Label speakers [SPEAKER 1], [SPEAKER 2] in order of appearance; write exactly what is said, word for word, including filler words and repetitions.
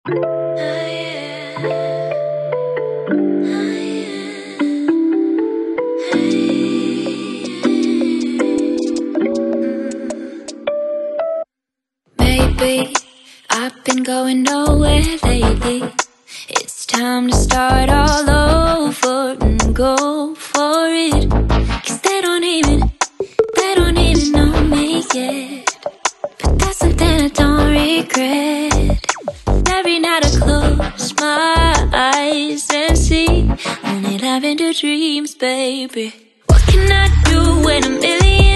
[SPEAKER 1] Maybe I've been going nowhere lately. It's time to start all over and go for it. Cause they don't even, they don't even know me yet. But that's something I don't regret. Every night I close my eyes and see only love into dreams, baby. What can I do when a million